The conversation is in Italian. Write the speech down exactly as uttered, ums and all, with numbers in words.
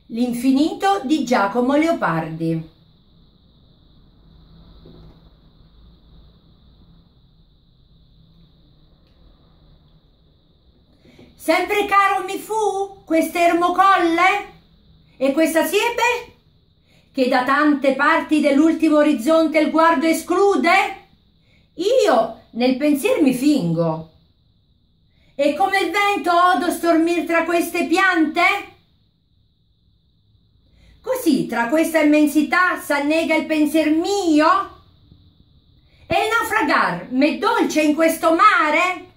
L'infinito di Giacomo Leopardi. Sempre caro mi fu quest'ermo colle e questa siepe che da tante parti dell'ultimo orizzonte il guardo esclude? Io nel pensier mi fingo e come il vento odo stormir tra queste piante? Così tra questa immensità s'annega il pensier mio? E il naufragar m'è dolce in questo mare?